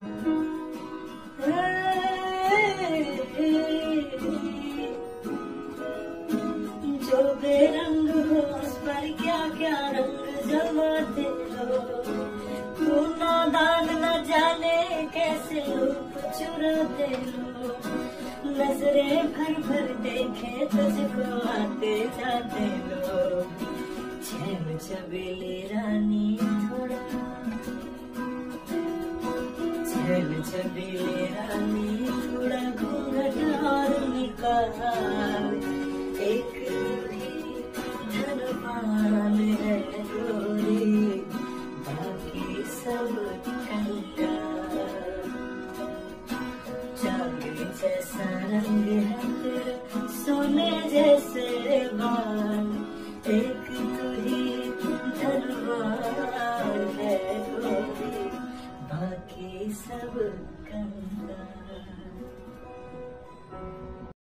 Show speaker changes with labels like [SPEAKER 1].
[SPEAKER 1] जो बेरंग हो उस पर क्या क्या रंग जमाते हो। तू नादान न जाने कैसे रूप चुराते हो। नजरें भर भर देखे तुझको आते जाते लोग। छेम छबीली रानी थोड़ा, छेम छबीली रानी थोड़ा घूंघट और निकाल। एक धनवान है गोरी, बाकी सब कंगाल। चांदी जैसा रंग है तेरा, सोने जैसे बाल। एक तू ही धनवान है गोरी, बाकी सब कंगाल।